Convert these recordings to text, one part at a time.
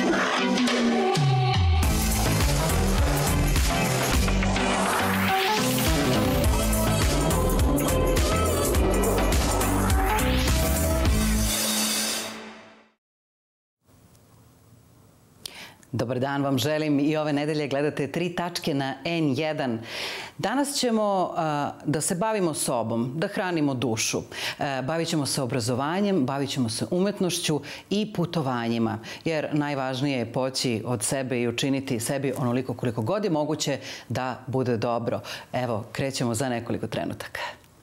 Dobar dan vam želim i ove nedelje gledate 3 tačke na N1. Danas ćemo da se bavimo sobom, da hranimo dušu. Bavit ćemo se obrazovanjem, bavit ćemo se umetnošću i putovanjima. Jer najvažnije je poći od sebe i učiniti sebi onoliko koliko god je moguće da bude dobro. Evo, krećemo za nekoliko trenutaka.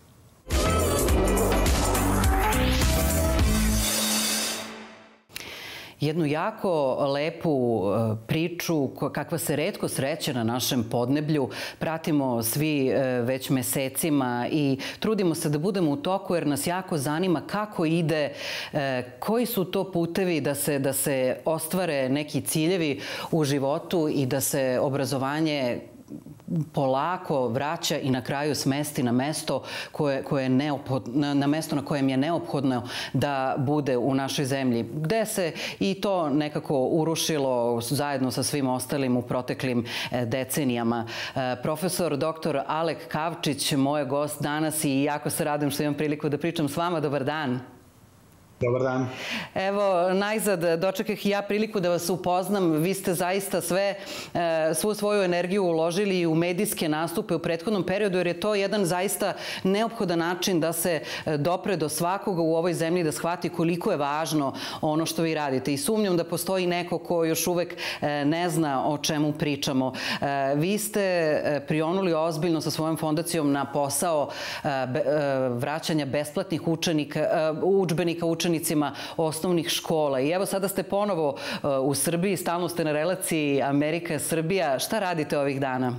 Jednu jako lepu priču kakva se retko sreće na našem podneblju pratimo svi već mesecima i trudimo se da budemo u toku jer nas jako zanima kako ide, koji su to putevi da se ostvare neki ciljevi u životu i da se obrazovanje polako vraća i na kraju smesti na mesto koje je neophodno, na mesto na kojem je neophodno da bude u našoj zemlji, gde se i to nekako urušilo zajedno sa svim ostalim u proteklim decenijama. Profesor dr. Alek Kavčić, moj je gost danas i jako se radim što imam priliku da pričam s vama. Dobar dan. Dobar dan. Evo, najzad dočekah i ja priliku da vas upoznam. Vi ste zaista svu svoju energiju uložili u medijske nastupe u prethodnom periodu, jer je to jedan zaista neophodan način da se dopre do svakoga u ovoj zemlji, da shvati koliko je važno ono što vi radite. I sumnjam da postoji neko ko još uvek ne zna o čemu pričamo. Vi ste prionuli ozbiljno sa svojom fondacijom na posao vraćanja besplatnih udžbenika učenicima osnovnih škola. I evo sada ste ponovo u Srbiji, stalno ste na relaciji Amerika-Srbija. Šta radite ovih dana?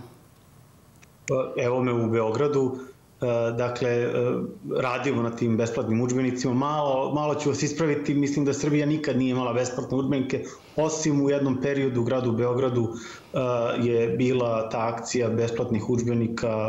Evo me u Beogradu. Dakle, radimo na tim besplatnim udžbenicima. Malo ću vas ispraviti, mislim da Srbija nikad nije imala besplatne udžbenike, osim u jednom periodu u gradu Beogradu je bila ta akcija besplatnih udžbenika,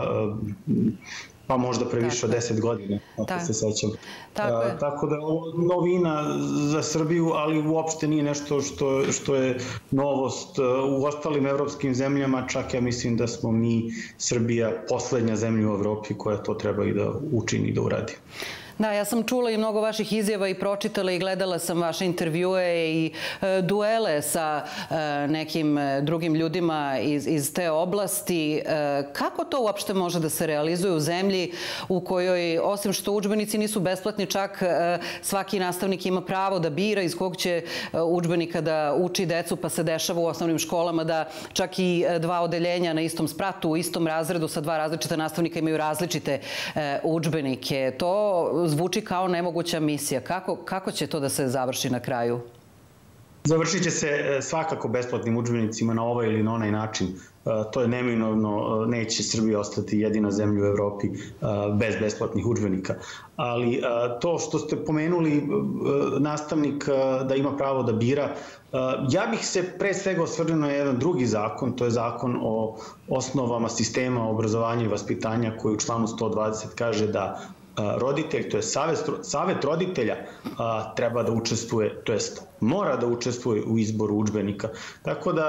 pa možda previše od 10 godina, ako se sećam. Tako da je ovo novina za Srbiju, ali uopšte nije nešto što je novost. U ostalim evropskim zemljama čak ja mislim da smo mi, Srbija, poslednja zemlja u Evropi koja to treba i da učini i da uradi. Da, ja sam čula i mnogo vaših izjava i pročitala i gledala sam vaše intervjue i duele sa nekim drugim ljudima iz te oblasti. Kako to uopšte može da se realizuje u zemlji u kojoj, osim što udžbenici nisu besplatni, čak svaki nastavnik ima pravo da bira iz kog će udžbenika da uči decu, pa se dešava u osnovnim školama da čak i 2 odeljenja na istom spratu, u istom razredu sa 2 različita nastavnika imaju različite udžbenike. To zvuči kao nemoguća misija. Kako će to da se završi na kraju? Završit će se svakako besplatnim udžbenicima na ovaj ili na onaj način. To je neminovno, neće Srbija ostati jedina zemlja u Evropi bez besplatnih udžbenika. Ali to što ste pomenuli, nastavnik da ima pravo da bira, ja bih se pre svega osvrnuo na jedan drugi zakon, to je zakon o osnovama sistema obrazovanja i vaspitanja koji u članu 120 kaže da roditelj, to je savet roditelja, treba da učestvuje, to jest mora da učestvuje u izboru udžbenika. Tako da,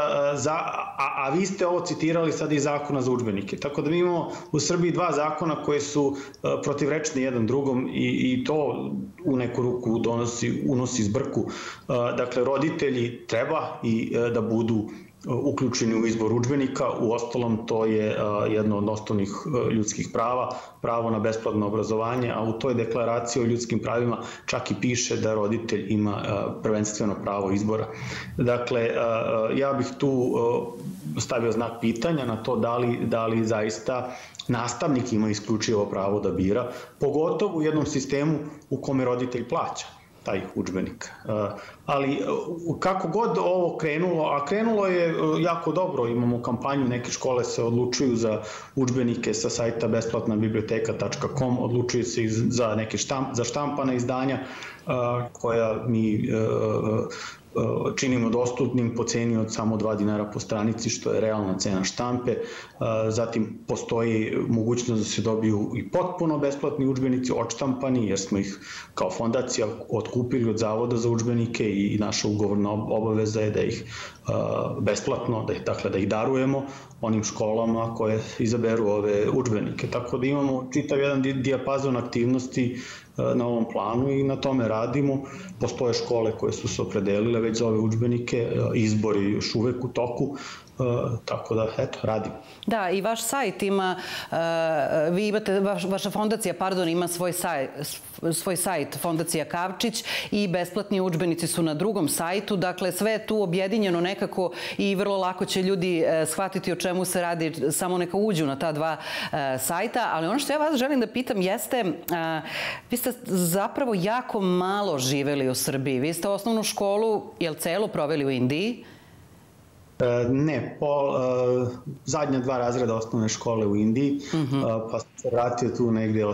a vi ste ovo citirali sad i zakona za udžbenike. Tako da mi imamo u Srbiji 2 zakona koji su protivrečni jedan drugom i to u neku ruku unosi zbrku. Dakle, roditelji treba i da budu uključeni u izbor udžbenika. U ostalom, to je jedno od osnovnih ljudskih prava, pravo na besplatno obrazovanje, a u toj deklaraciji o ljudskim pravima čak i piše da roditelj ima prvenstveno pravo izbora. Dakle, ja bih tu stavio znak pitanja na to da li zaista nastavnik ima isključivo pravo da bira, pogotovo u jednom sistemu u kome roditelj plaća taj udžbenik. Ali kako god ovo krenulo, a krenulo je jako dobro, imamo kampanju, neke škole se odlučuju za udžbenike sa sajta besplatnabiblioteka.com, odlučuju se za neke štampana izdanja koja mi činimo dostupnim po ceni od samo 2 dinara po stranici, što je realna cena štampe. Zatim postoji mogućnost da se dobiju i potpuno besplatni udžbenici, odštampani, jer smo ih kao fondacija otkupili od Zavoda za udžbenike i naša ugovorna obaveza je da ih besplatno, da ih darujemo onim školama koje izaberu ove udžbenike. Tako da imamo čitav jedan dijapazon aktivnosti na ovom planu i na tome radimo. Postoje škole koje su se opredelile već za ove udžbenike, izbori još uvek u toku, tako da, eto, radimo. Da, i vaš sajt ima, vi imate, vaša fondacija, pardon, ima svoj sajt, Fondacija Kavčić, i besplatni udžbenici su na drugom sajtu, dakle sve je tu objedinjeno nekako i vrlo lako će ljudi shvatiti o čemu se radi, samo neka uđu na ta dva sajta, ali ono što ja vas želim da pitam jeste, vi ste zapravo jako malo živeli u Srbiji, vi ste osnovnu školu, jel celu, proveli u Indiji? Ne, zadnja 2 razreda osnovne škole u Indiji, pa sam se vratio tu negde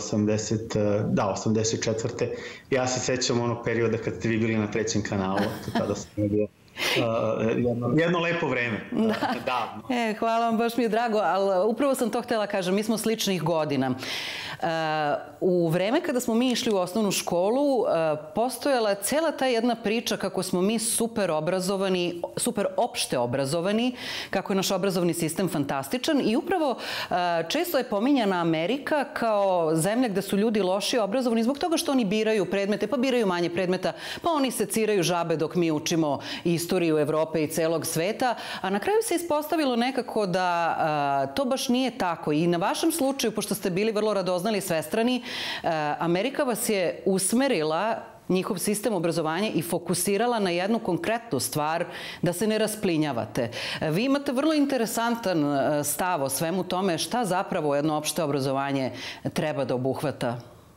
84. Ja se sećam onog perioda kad ste vi bili na 3. kanalu, tada sam bio jedno lepo vreme. Davno. Hvala vam, baš mi je drago, ali upravo sam to htjela kažem, mi smo sličnih godina. U vreme kada smo mi išli u osnovnu školu, postojala je cela ta jedna priča kako smo mi super obrazovani, super opšte obrazovani, kako je naš obrazovni sistem fantastičan i upravo često je pominjana Amerika kao zemlja gde su ljudi lošije obrazovani zbog toga što oni biraju predmete, pa biraju manje predmeta, pa oni seciraju žabe dok mi učimo istoriju Evrope i celog sveta, a na kraju se ispostavilo nekako da to baš nije tako. I na vašem slučaju, pošto ste bili vrlo radoznali i svestrani, Amerika vas je usmerila, njihov sistem obrazovanja, i fokusirala na jednu konkretnu stvar, da se ne rasplinjavate. Vi imate vrlo interesantan stav o svemu tome, šta zapravo jedno opšte obrazovanje treba da obuhvata.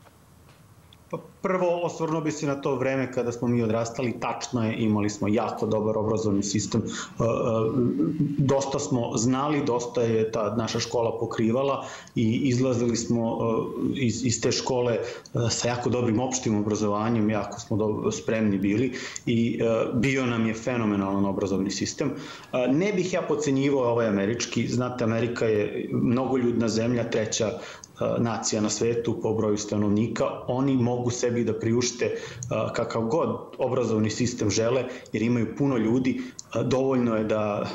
Prvo, osvrnuo bi se na to vreme kada smo mi odrastali. Tačno je, imali smo jako dobar obrazovni sistem. Dosta smo znali, dosta je ta naša škola pokrivala i izlazili smo iz te škole sa jako dobrim opštim obrazovanjem, jako smo spremni bili i bio nam je fenomenalan obrazovni sistem. Ne bih ja podcenjivao ovaj američki. Znate, Amerika je mnogoljudna zemlja, 3. nacija na svetu po broju stanovnika. Oni mogu sebi da priušte kakav god obrazovni sistem žele, jer imaju puno ljudi. Dovoljno je da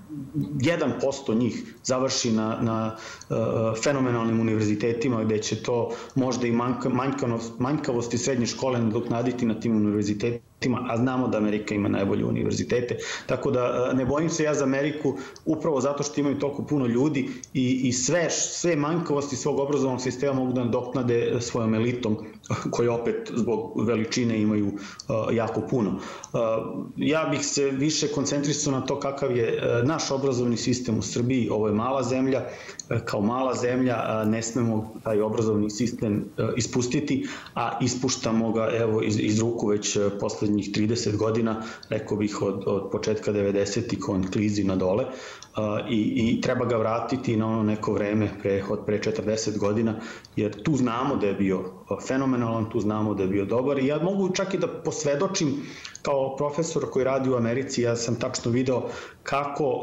1% njih završi na fenomenalnim univerzitetima, gde će to možda i manjkavosti srednje škole nadoknaditi na tim univerzitetima, a znamo da Amerika ima najbolje univerzitete. Tako da ne bojim se ja za Ameriku, upravo zato što imaju toliko puno ljudi i sve manjkavosti svog obrazovnog sistema mogu da nadoknade svojom elitom, koji opet zbog veličine imaju jako puno. Ja bih se više koncentrisao na to kakav je naš obrazovni sistem u Srbiji. Ovo je mala zemlja, kao mala zemlja ne smemo taj obrazovni sistem ispustiti, a ispuštamo ga evo iz ruku već poslednjih 30 godina, rekao bih od početka 90-ih, on klizi na dole, i treba ga vratiti na ono neko vreme od pre 40 godina, jer tu znamo da je bio fenomenalan, tu znamo da je bio dobar i ja mogu čak i da posvedočim kao profesor koji radi u Americi. Ja sam tačno video kako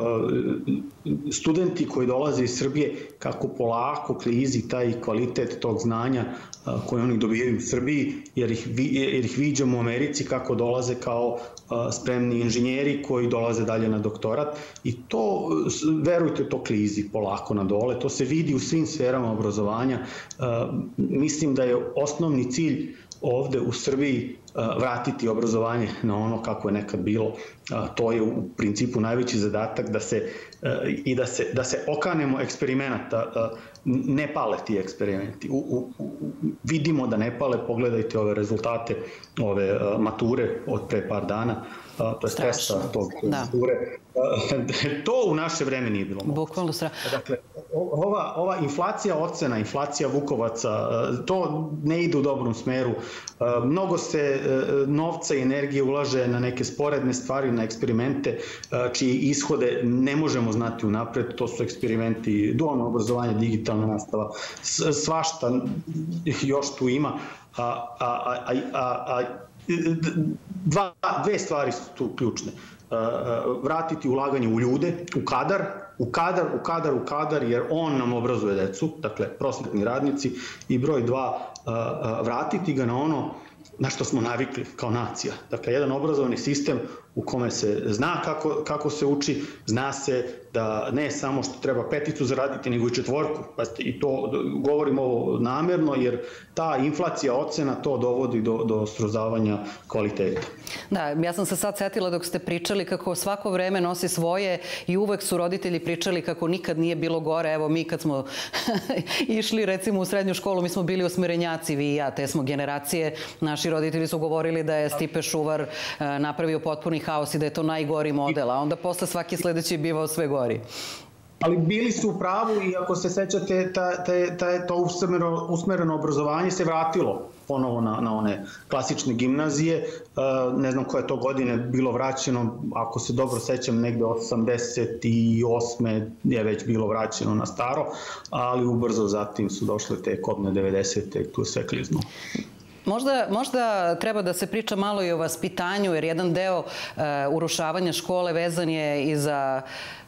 studenti koji dolaze iz Srbije, kako polako klizi taj kvalitet tog znanja koje oni dobijaju u Srbiji, jer ih viđamo u Americi kako dolaze kao spremni inženjeri koji dolaze dalje na doktorat i to, verujte, to klizi polako na dole, to se vidi u svim sferama obrazovanja. Mislim da je osnovni cilj ovde u Srbiji vratiti obrazovanje na ono kako je nekad bilo. To je u principu najveći zadatak, da se okanemo eksperimenata. Ne pale ti eksperimenti. Vidimo da ne pale, pogledajte ove rezultate, ove mature od pre par dana, to je testa tog mature. To u naše vreme nije bilo moguće. Bukvalno strašno. Dakle, ova inflacija ocena, inflacija vukovaca, to ne ide u dobrom smeru. Mnogo se novca i energije ulaže na neke sporedne stvari, na eksperimente čiji ishode ne možemo znati unapred. To su eksperimenti, dualno obrazovanje, digitalna nastava, svašta još tu ima. dve stvari su tu ključne. Vratiti ulaganje u ljude, u kadar, jer on nam obrazuje decu, dakle prosvetni radnici, i broj dva, vratiti ga na ono na što smo navikli kao nacija. Dakle, jedan obrazovni sistem u kome se zna kako se uči, zna se da ne samo što treba peticu zaraditi, nego i četvorku. I to govorim ovo namerno, jer ta inflacija ocena to dovodi do srozavanja kvaliteta. Da, ja sam se sad setila dok ste pričali kako svako vreme nosi svoje i uvek su roditelji pričali kako nikad nije bilo gore. Evo, mi kad smo išli recimo u srednju školu, mi smo bili osmerenjaci, vi i ja, te smo generacije. Naši roditelji su govorili da je Stipe Šuvar napravio potpuni haos i da je to najgori model, a onda posle svaki sledeći je bivao sve gori. Ali bili su u pravu i ako se sećate, to usmereno obrazovanje se vratilo ponovo na one klasične gimnazije. Ne znam koje to godine bilo vraćeno, ako se dobro sećam, negde 88. je već bilo vraćeno na staro, ali ubrzo zatim su došle te kodne 90. i tu sve kliznulo. Možda treba da se priča malo i o vaspitanju, jer jedan deo urušavanja škole vezan je i za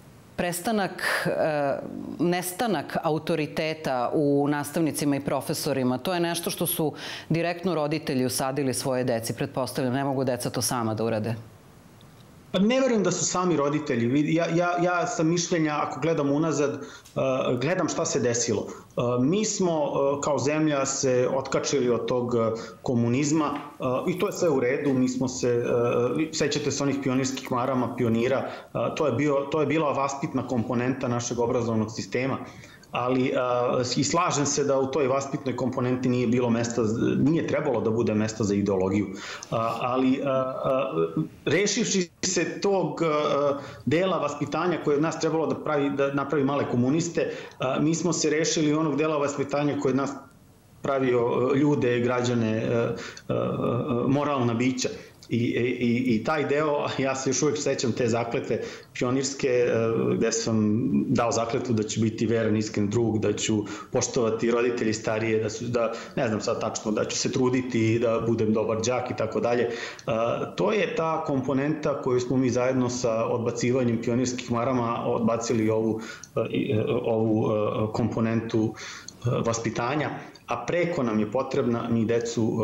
nestanak autoriteta u nastavnicima i profesorima. To je nešto što su direktno roditelji usadili svoje deci. Pretpostavljam, ne mogu deca to sama da urade. Ne verujem da su sami roditelji. Ja sam mišljenja, ako gledam unazad, gledam šta se desilo. Mi smo kao zemlja se otkačili od tog komunizma i to je sve u redu. Mi smo se, sećate se onih pionirskih marama, pionira, to je bila vaspitna komponenta našeg obrazovnog sistema. Ali i slažem se da u toj vaspitnoj komponenti nije bilo mesta, nije trebalo da bude mesta za ideologiju. Ali rešivši se tog dela vaspitanja koje od nas trebalo da napravi male komuniste, mi smo se rešili onog dela vaspitanja koje od nas pravio ljude, građane, moralna bića. I taj deo, ja se još uvijek sećam te zakletve pionirske, gde sam dao zakletvu da ću biti veran, iskren drug, da ću poštovati roditelji starije, da ne znam sad tačno, da ću se truditi, da budem dobar đak i tako dalje. To je ta komponenta koju smo mi zajedno sa odbacivanjem pionirskih marama odbacili ovu komponentu vaspitanja, a preko nam je potrebna, mi decu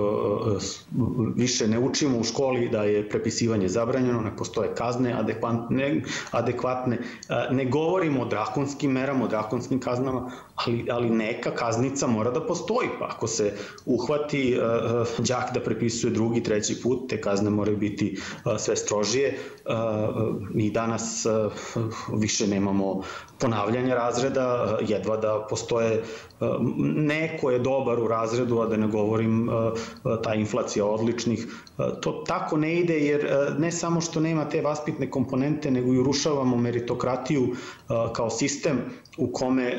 više ne učimo u školi da je prepisivanje zabranjeno, ne postoje kazne adekvatne, ne govorimo o drakonskim merama, o drakonskim kaznama, ali neka kaznica mora da postoji, pa ako se uhvati đak da prepisuje drugi, treći put, te kazne moraju biti sve strožije. Mi danas više nemamo ponavljanja razreda, jedva da postoje, neko je dobar u razredu, a da ne govorim ta inflacija odličnih. To tako ne ide, jer ne samo što nema te vaspitne komponente, nego i urušavamo meritokratiju kao sistem u kome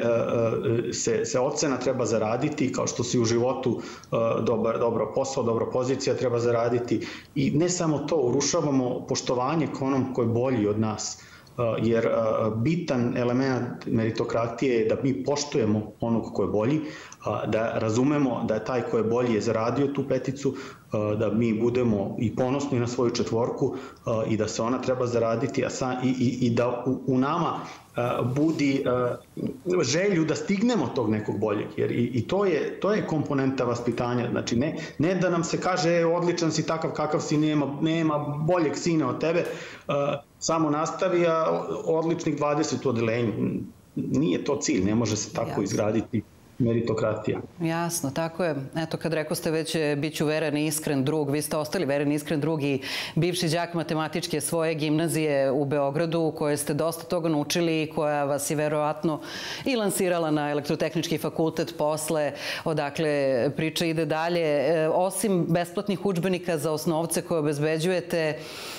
se ocena treba zaraditi, kao što se u životu dobro posao, dobra pozicija treba zaraditi. I ne samo to, urušavamo poštovanje k onom ko je bolji od nas. Jer bitan element meritokratije je da mi poštujemo onog ko je bolji, da razumemo da je taj ko je bolji je zaradio tu peticu, da mi budemo i ponosni na svoju četvorku i da se ona treba zaraditi i da u nama budi želju da stignemo tog nekog boljeg. Jer i to je komponenta vaspitanja. Znači ne da nam se kaže odličan si takav kakav si, nema boljeg sina od tebe, samo nastavi, a odličnih 20 u odelenju. Nije to cilj, ne može se tako izgraditi meritokratija. Jasno, tako je. Eto, kad rekao ste već bit ću veran i iskren drug, vi ste ostali veran i iskren drug i bivši đak matematičke svoje gimnazije u Beogradu, u kojoj ste dosta toga naučili i koja vas je verovatno i lansirala na Elektrotehnički fakultet posle, odakle priča ide dalje. Osim besplatnih udžbenika za osnovce koje obezbeđujete,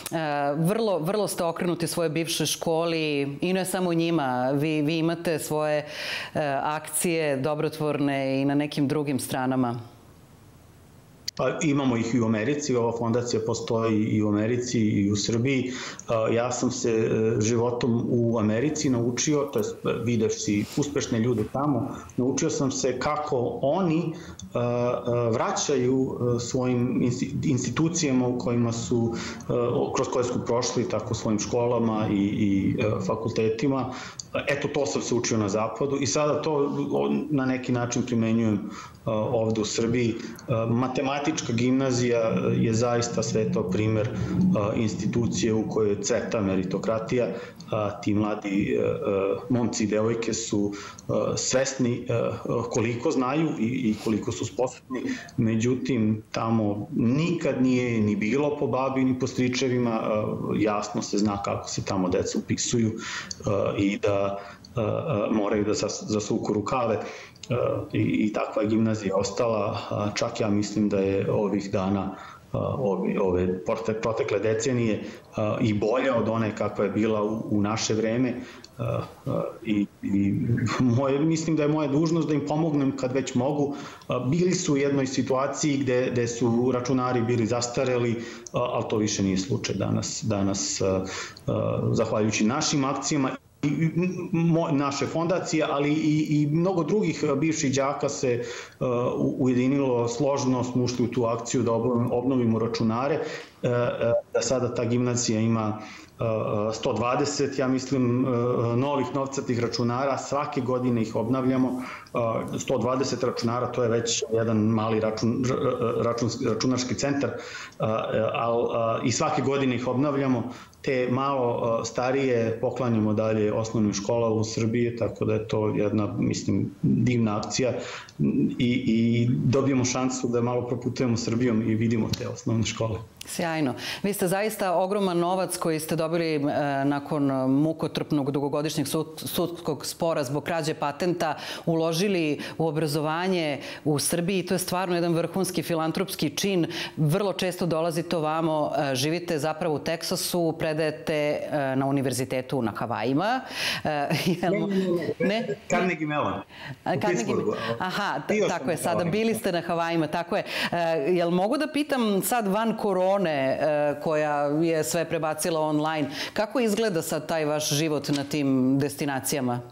vrlo ste okrenuti svoje bivše školi i ne samo njima. Vi imate svoje akcije dobrotvorne i na nekim drugim stranama. Imamo ih i u Americi, ova fondacija postoji i u Americi i u Srbiji. Ja sam se životom u Americi naučio, to je videvši uspešne ljude tamo, naučio sam se kako oni vraćaju svojim institucijama u kojima su, kroz koje su prošli, tako svojim školama i fakultetima. Eto, to sam se učio na Zapadu i sada to na neki način primenjujem ovde u Srbiji. Matematička gimnazija je zaista sveto primer institucije u kojoj cveta meritokratija. Ti mladi momci i devojke su svesni koliko znaju i koliko su sposobni, međutim tamo nikad nije ni bilo po babi ni po stričevima, jasno se zna kako se tamo deca upisuju i da moraju da zasuku rukave. I takva je gimnazija ostala, čak ja mislim da je ovih dana, ove protekle decenije i bolja od one kakva je bila u naše vreme i mislim da je moja dužnost da im pomognem kad već mogu. Bili su u jednoj situaciji gde su računari bili zastareli, ali to više nije slučaj danas, zahvaljujući našim akcijama naše fondacije, ali i mnogo drugih bivših đaka se ujedinilo, složno smo ušli u tu akciju da obnovimo računare, da sada ta gimnazija ima 120, ja mislim, novih novcatih računara, svake godine ih obnavljamo, 120 računara, to je već jedan mali računarski centar, i svake godine ih obnavljamo, te malo starije poklanjamo dalje osnovnim školama u Srbiji, tako da je to jedna, mislim, divna akcija i dobijemo šansu da malo proputujemo Srbijom i vidimo te osnovne škole. Sjajno. Vi ste zaista ogroman novac koji ste dobili nakon mukotrpnog dugogodišnjeg sudskog spora zbog krađe patenta uložili u obrazovanje u Srbiji. To je stvarno jedan vrhunski filantropski čin. Vrlo često dolazite ovamo, živite zapravo u Teksasu, predajete na univerzitetu na Havajima. Ne, Carnegie Mellon. U Pittsburghu. Aha, tako je, sada bili ste na Havajima, tako je. Jel mogu da pitam sad van korone, koja je sve prebacila online, kako izgleda sad taj vaš život na tim destinacijama?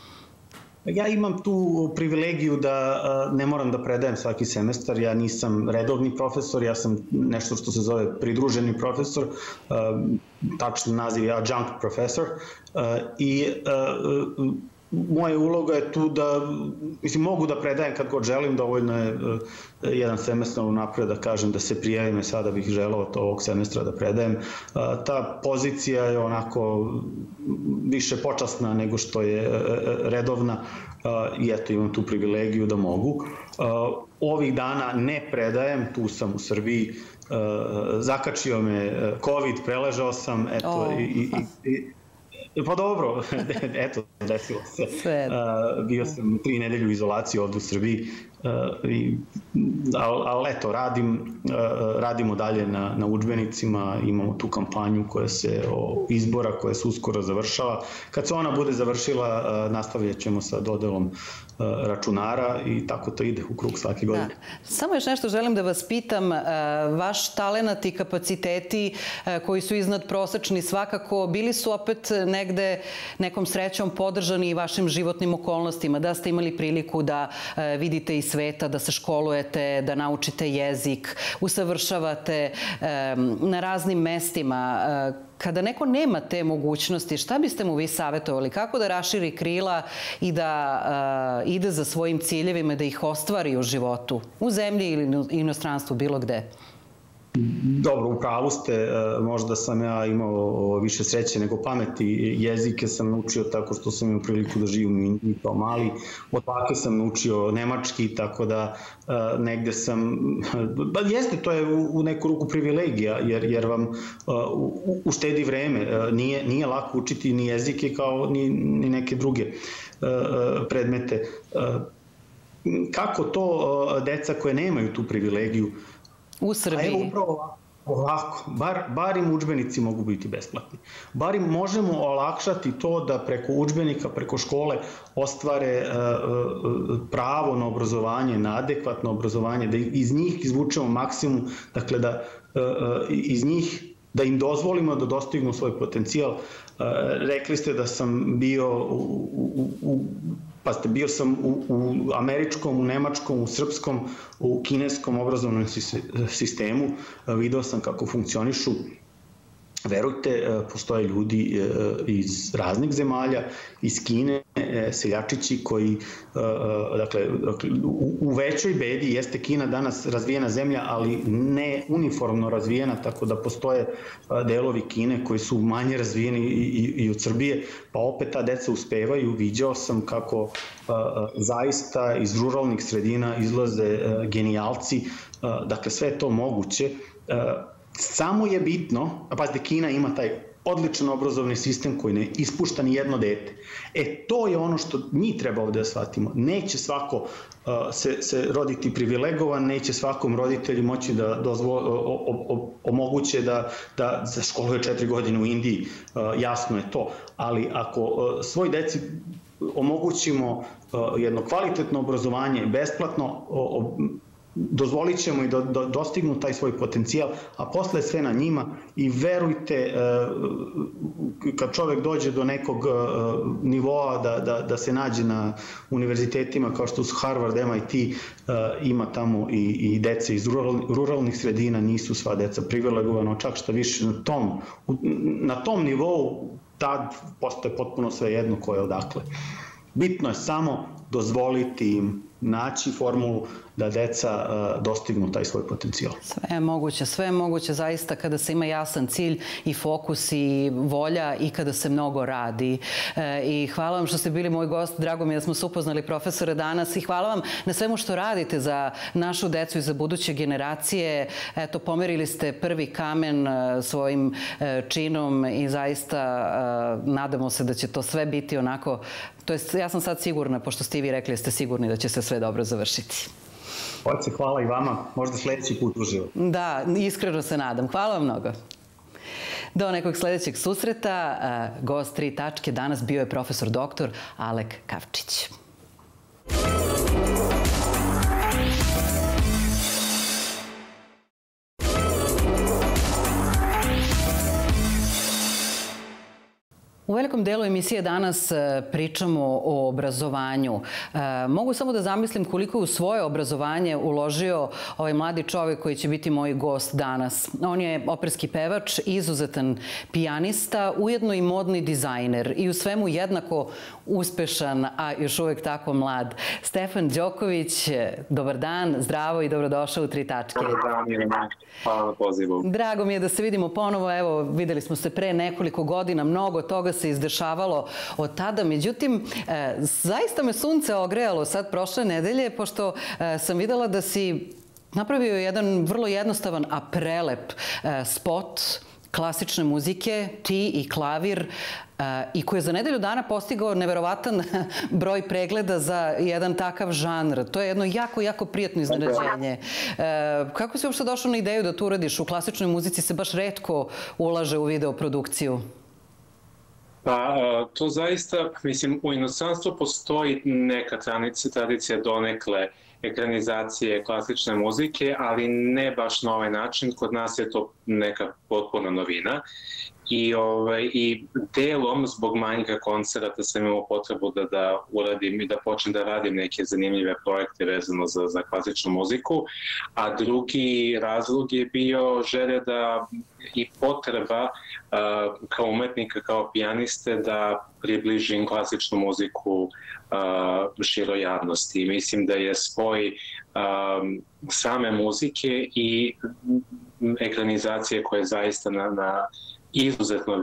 Ja imam tu privilegiju da ne moram da predajem svaki semestar, ja nisam redovni profesor, ja sam nešto što se zove pridruženi profesor, tačni naziv je adjunct profesor, i moja uloga je tu da, mislim, mogu da predajem kad god želim, dovoljno je jedan semestar unapred da kažem da se prijavim, sada bih želeo ovog semestra da predajem. Ta pozicija je onako više počasna nego što je redovna i eto imam tu privilegiju da mogu. Ovih dana ne predajem, tu sam u Srbiji, zakačio me COVID, preležao sam, eto, pa dobro, eto, desilo se. Bio sam 3 nedelje u izolaciji ovde u Srbiji, ali eto, radimo dalje na udžbenicima, imamo tu kampanju izbora koja se uskoro završava. Kad se ona bude završila, nastavljat ćemo sa dodelom računara i tako to ide u krug svake godine. Samo još nešto želim da vas pitam. Vaš talenat i kapaciteti koji su iznad prosečni svakako bili su opet negde nekom srećom podržani i vašim životnim okolnostima, da ste imali priliku da vidite i sveta, da se školujete, da naučite jezik, usavršavate na raznim mestima. Kada neko nema te mogućnosti, šta biste mu vi savjetovali? Kako da raširi krila i da ide za svojim ciljevima, da ih ostvari u životu, u zemlji ili u inostranstvu, bilo gde? Dobro, u pravu ste, možda sam ja imao više sreće nego pameti. Jezike sam naučio tako što sam imao priliku da živim u Indiji kao mali. Od bake sam naučio nemački, tako da negde sam... Jeste, to je u neku ruku privilegija, jer vam uštedi vreme. Nije lako učiti ni jezike kao ni neke druge predmete. Kako to deca koje nemaju tu privilegiju u Srbiji? Ovako, bar im udžbenici mogu biti besplatni. Bar im možemo olakšati to da preko udžbenika, preko škole ostvare pravo na obrazovanje, na adekvatno obrazovanje, da iz njih izvučemo maksimum, dakle da iz njih da im dozvolimo da dostignu svoj potencijal. Rekli ste da sam bio bio sam u američkom, u nemačkom, u srpskom, u kineskom obrazovnom sistemu, video sam kako funkcionišu. Verujte, postoje ljudi iz raznih zemalja, iz Kine, seljačići koji, dakle, u većoj bedi jeste Kina danas razvijena zemlja, ali ne uniformno razvijena, tako da postoje delovi Kine koji su manje razvijeni i od Srbije, pa opet ta deca uspevaju. Viđao sam kako zaista iz ruralnih sredina izlaze genijalci, dakle, sve je to moguće. Samo je bitno, a pazite, Kina ima taj odličan obrazovni sistem koji ne ispušta ni jedno dete. To je ono što mi treba ovde da shvatimo. Neće svako se roditi privilegovan, neće svakom roditelju moći da omoguće da se školuje 4 godine u Indiji, jasno je to. Ali ako svoj deci omogućimo jedno kvalitetno obrazovanje, besplatno, dozvolit ćemo i da dostignu taj svoj potencijal, a posle sve na njima. I verujte, kad čovek dođe do nekog nivoa da se nađe na univerzitetima kao što su Harvard, MIT, ima tamo i dece iz ruralnih sredina, nisu sva deca privilegovana, čak što više na tom nivou tad postaje potpuno sve jedno ko je odakle. Bitno je samo dozvoliti im naći formulu da deca dostignu taj svoj potencijal. Sve je moguće zaista kada se ima jasan cilj i fokus i volja i kada se mnogo radi. I hvala vam što ste bili moj gost. Drago mi je da smo se upoznali, profesore, danas, i hvala vam na svemu što radite za našu decu i za buduće generacije. Eto, pomerili ste prvi kamen svojim činom i zaista nadamo se da će to sve biti onako, to jest ja sam sad sigurna, pošto ste i vi rekli da ste sigurni da će se sve dobro završiti. Oce, hvala i vama. Možda sledeći put uživo. Da, iskreno se nadam. Hvala vam mnogo. Do nekog sledećeg susreta. Gost 3 tačke danas bio je profesor doktor Alek Kavčić. U velikom delu emisije danas pričamo o obrazovanju. Mogu samo da zamislim koliko je u svoje obrazovanje uložio ovaj mladi čovek koji će biti moj gost danas. On je operski pevač, izuzetan pijanista, ujedno i modni dizajner i u svemu jednako uspešan, a još uvek tako mlad. Stefan Đoković, dobar dan, zdravo i dobrodošao u 3 tačke. Dobar dan, Irina. Hvala na pozivu. Drago mi je da se vidimo ponovo. Evo, videli smo se pre nekoliko godina, mnogo toga se izdešavalo od tada. Međutim, zaista me sunce ogrejalo sad prošle nedelje, pošto sam videla da si napravio jedan vrlo jednostavan, a prelep spot klasične muzike, ti i klavir, i koji je za nedelju dana postigao neverovatan broj pregleda za jedan takav žanr. To je jedno jako, jako prijatno iznenađenje. Kako si uopšte došao na ideju da to uradiš? U klasičnoj muzici se baš retko ulaže u videoprodukciju. Pa, to zaista, mislim, u inostranstvu postoji neka tradicija donekle ekranizacije klasične muzike, ali ne baš na ovaj način. Kod nas je to neka potpuna novina. I delom zbog manjka koncerata sam imao potrebu da uradim i da počnem da radim neke zanimljive projekte vezano za klasičnu muziku, a drugi razlog je bio želja i potreba kao umetnika, kao pijaniste da približim klasičnu muziku široj javnosti. Mislim da je spoj same muzike i ekranizacije koja je zaista na izuzetno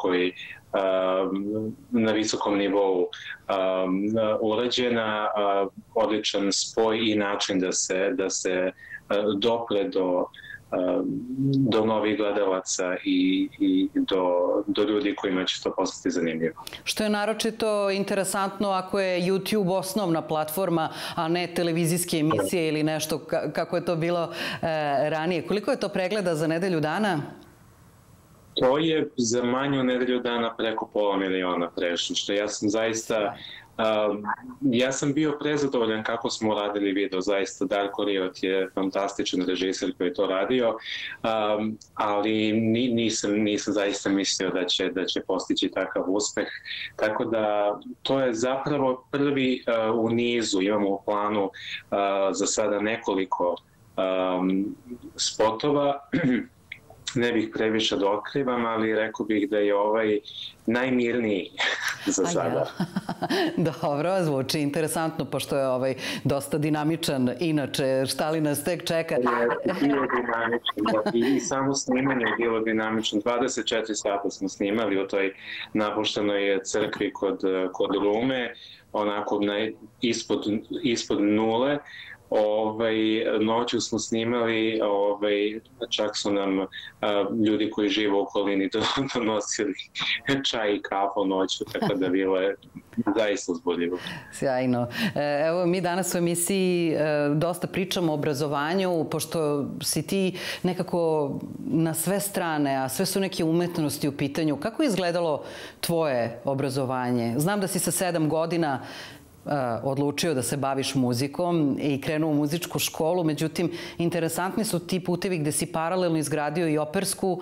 na visokom nivou urađena, odličan spoj i način da se dopre do novih gledalaca i do ljudi kojima će to postati zanimljivo. Što je naročito interesantno ako je YouTube osnovna platforma, a ne televizijske emisije ili nešto kako je to bilo ranije. Koliko je to pregleda za nedelju dana? To je za manje od nedelju dana preko 500.000 prešlo, što ja sam zaista... ja sam bio prezadovoljan kako smo radili video, zaista Darko Riot je fantastičan režiser koji je to radio, ali nisam zaista mislio da će postići takav uspeh, tako da to je zapravo prvi u nizu, imamo u planu za sada nekoliko spotova. Ne bih previše da otkrivam, ali rekao bih da je ovaj najmirniji za sada. Dobro, zvuči interesantno, pošto je dosta dinamičan. Inače, šta li nas tek čeka? Bilo dinamičan, i samo snimanje je bilo dinamično. 24 sata smo snimali u toj napuštenoj crkvi kod Rume, onako ispod nule. Noću smo snimali, čak su nam ljudi koji žive u okolini donosili čaj i kafu noću, tako da bilo je zaista uzbudljivo. Sjajno. Evo, mi danas u emisiji dosta pričamo o obrazovanju, pošto si ti nekako na sve strane, a sve su neke umetnosti u pitanju. Kako je izgledalo tvoje obrazovanje? Znam da si sa 7 godina odlučio da se baviš muzikom i krenuo u muzičku školu, međutim, interesantni su ti putevi gde si paralelno izgradio i opersku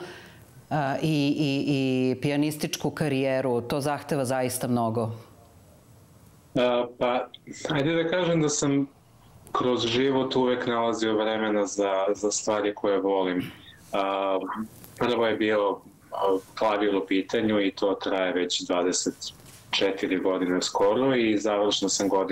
i pijanističku karijeru. To zahteva zaista mnogo. Pa, ajde da kažem da sam kroz život uvek nalazio vremena za stvari koje volim. Prvo je bio klavir u pitanju i to traje već 24 godine skoro i završno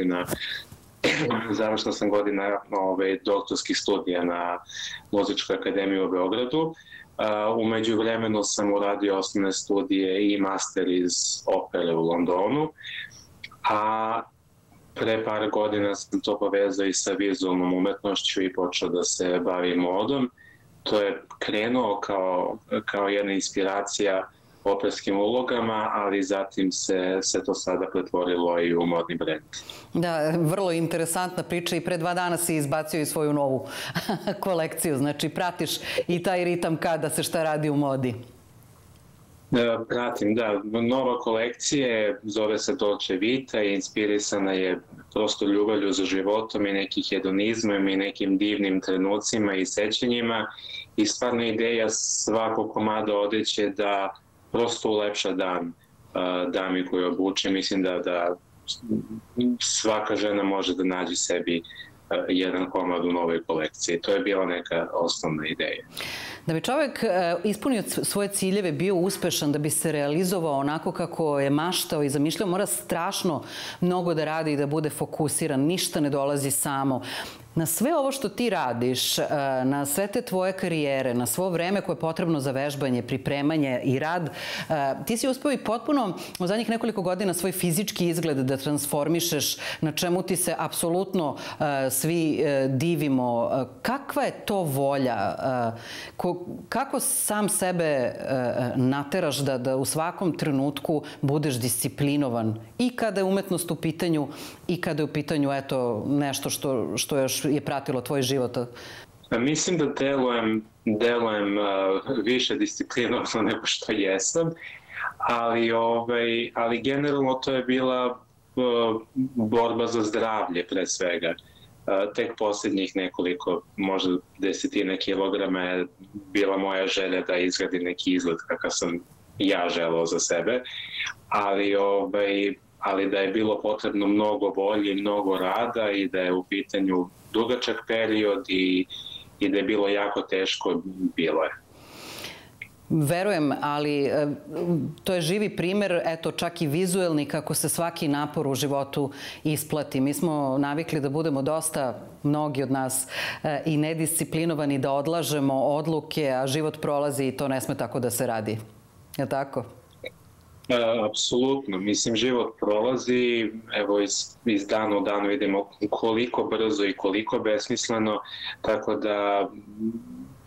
sam godina doktorskih studija na Muzičkoj akademiji u Beogradu. U međuvremenu sam uradio osnovne studije i master iz opere u Londonu, a pre par godina sam to povezao i sa vizualnom umetnošću i počeo da se bavim modom. To je krenuo kao jedna inspiracija operskim ulogama, ali zatim se to sada pretvorilo i u modni brend. Da, vrlo interesantna priča i pre 2 dana si izbacio i svoju novu kolekciju. Znači, pratiš i taj ritam kada se šta radi u modi. Pratim, da. Nova kolekcija zove se Dolce Vita i inspirisana je prosto ljubavlju za životom i nekim hedonizmom i nekim divnim trenucima i sećanjima i stvarno ideja svakog komada odeće da prosto ulepša dan dami koju obuče. Mislim da svaka žena može da nađe sebi jedan komad u novoj kolekciji. To je bila neka osnovna ideja. Da bi čovjek ispunio svoje ciljeve, bio uspešan, da bi se realizovao onako kako je maštao i zamišljao, mora strašno mnogo da radi i da bude fokusiran. Ništa ne dolazi samo. Na sve ovo što ti radiš, na sve te tvoje karijere, na svo vreme koje je potrebno za vežbanje, pripremanje i rad, ti si uspeo i potpuno u zadnjih nekoliko godina svoj fizički izgled da transformišeš, na čemu ti se apsolutno svi divimo. Kakva je to volja? Kako sam sebe nateraš da u svakom trenutku budeš disciplinovan i kada je umetnost u pitanju i kada je u pitanju nešto što još je pratilo tvoj život? Mislim da delujem više disciplinovano nego što jesam, ali generalno to je bila borba za zdravlje pre svega. Tek posljednjih nekoliko, možda 10 kilograma je bila moja želja da izgradim neki izgled kakav sam ja želeo za sebe, ali da je bilo potrebno mnogo volje i mnogo rada i da je u pitanju dugačak period i da je bilo jako teško, bilo je. Verujem, ali to je živi primer, eto, čak i vizuelni, kako se svaki napor u životu isplati. Mi smo navikli da budemo dosta, mnogi od nas, i nedisciplinovani, da odlažemo odluke, a život prolazi i to ne sme tako da se radi. Je li tako? Apsolutno. Mislim, život prolazi, evo iz dana u dan vidimo koliko brzo i koliko besmisleno, tako da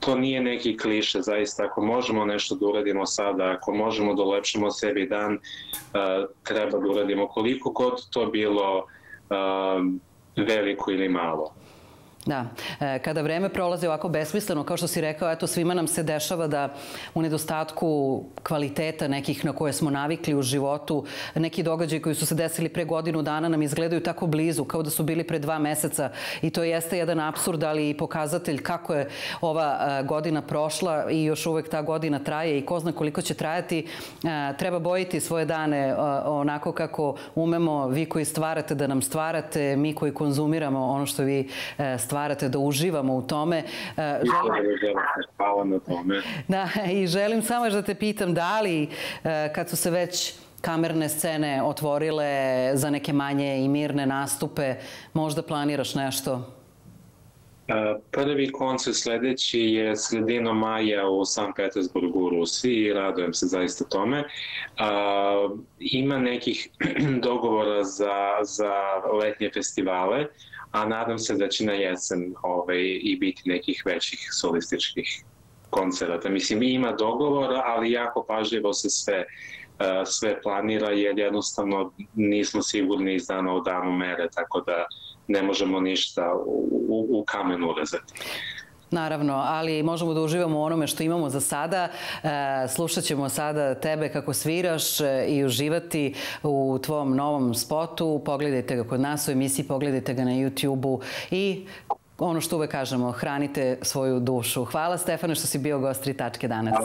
to nije neki kliše, zaista ako možemo nešto da uradimo sada, ako možemo da ulepšamo sebi dan, treba da uradimo koliko god to bilo veliko ili malo. Da, kada vreme prolazi ovako besmisleno, kao što si rekao, eto, svima nam se dešava da u nedostatku kvaliteta nekih na koje smo navikli u životu, neki događaji koji su se desili pre godinu dana nam izgledaju tako blizu, kao da su bili pre 2 meseca i to jeste jedan apsurd, ali i pokazatelj kako je ova godina prošla i još uvek ta godina traje i ko zna koliko će trajati. Treba bojiti svoje dane onako kako umemo, vi koji stvarate da nam stvarate, mi koji konzumiramo ono što vi stvarate, da uživamo u tome. Hvala na tome. Da, i želim samo još da te pitam da li, kad su se već kamerne scene otvorile za neke manje i mirne nastupe, možda planiraš nešto? Prvi koncert sledeći je sredinom maja u San Petersburgu u Rusiji i radujem se zaista tome. Ima nekih dogovora za letnje festivale, a nadam se da će na jesen i biti nekih većih solističkih koncerata. Mislim, ima dogovora, ali jako pažljivo se sve planira, jer jednostavno nismo sigurni iz dana u danu mere, tako da ne možemo ništa u kamenu urezati. Naravno, ali možemo da uživamo u onome što imamo za sada. Slušat ćemo sada tebe kako sviraš i uživati u tvom novom spotu. Pogledajte ga kod nas u emisiji, pogledajte ga na YouTube-u i ono što uvek kažemo, hranite svoju dušu. Hvala, Stefane, što si bio gost 3 tačke danas.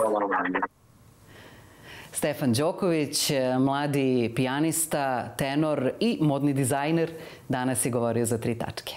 Stefan Đoković, mladi pijanista, tenor i modni dizajner, danas je govorio za 3 tačke.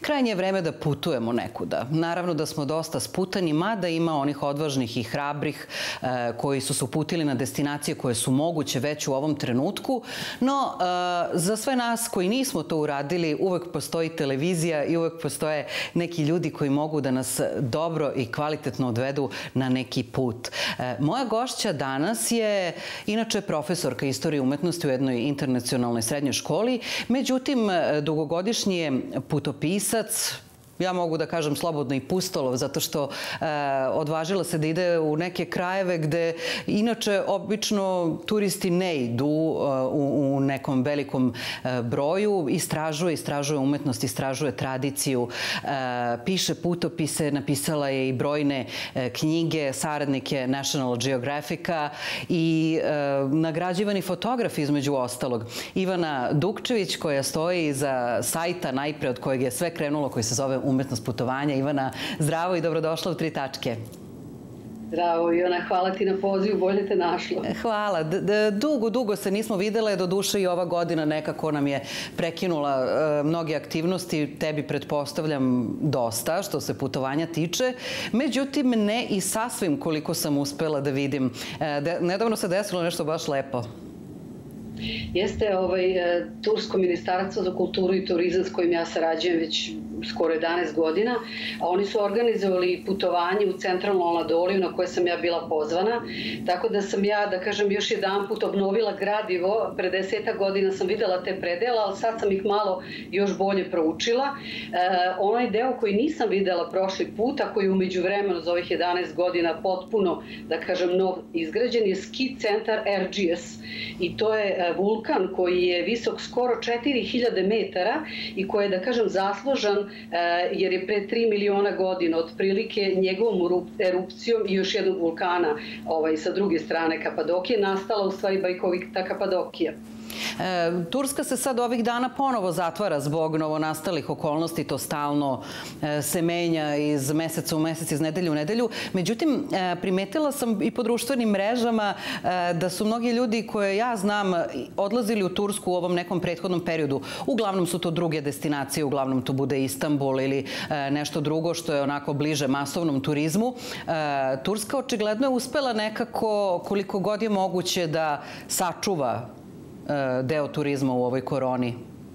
krajnje je vreme da putujemo nekuda. Naravno da smo dosta sputani, mada ima onih odvažnih i hrabrih koji su se uputili na destinacije koje su moguće već u ovom trenutku. No, za sve nas koji nismo to uradili, uvek postoji televizija i uvek postoje neki ljudi koji mogu da nas dobro i kvalitetno odvedu na neki put. Moja gošća danas je inače profesorka istorije umetnosti u jednoj internacionalnoj srednjoj školi, međutim, dugogodišnji je putopisac, ja mogu da kažem slobodno i pustolov, zato što odvažila se da ide u neke krajeve gde inače obično turisti ne idu u nekom velikom broju. Istražuje umetnost, istražuje tradiciju, piše putopise, napisala je i brojne knjige, saradnike National Geographica i nagrađivani fotograf između ostalog. Ivana Dukčević, koja stoji iza sajta najpre od kojeg je sve krenulo, koji se zove Umetnost putovanja. Ivana, zdravo i dobrodošla u 3 tačke. Zdravo, Ivana, hvala ti na pozivu, bolje te našlo. Hvala. Dugo se nismo videle, do duše i ova godina nekako nam je prekinula mnoge aktivnosti, tebi pretpostavljam dosta što se putovanja tiče, međutim ne i sasvim koliko sam uspela da vidim. Nedavno se desilo nešto baš lepo. Jeste Tursko ministarstvo za kulturu i turizam s kojim ja sarađujem već skoro 11 godina, a oni su organizovali putovanje u centralnu Anadoliju na koje sam ja bila pozvana, tako da sam ja, da kažem, još jedan put obnovila gradivo. Pre 10 godina sam videla te predele, ali sad sam ih malo još bolje proučila. Onaj deo koji nisam videla prošli put, a koji je umeđu vremenu za ovih 11 godina potpuno, da kažem, nov izgrađen, je ski centar Erciyes. I to je vulkan koji je visok skoro 4000 metara i koji je, da kažem, zaslužan jer je pre 3 miliona godina otprilike njegovom erupcijom i još jednog vulkana sa druge strane Kapadokije nastala u stvari bajkovita Kapadokija. Turska se sad ovih dana ponovo zatvara zbog novonastalih okolnosti, to stalno se menja iz meseca u mesec, iz nedelje u nedelju. Međutim, primetila sam i po društvenim mrežama da su mnogi ljudi koje ja znam odlazili u Tursku u ovom nekom prethodnom periodu. Uglavnom su to druge destinacije, uglavnom to bude Istanbul ili nešto drugo što je onako bliže masovnom turizmu. Turska očigledno je uspela nekako koliko god je moguće da sačuva deo turizma u ovoj koroni.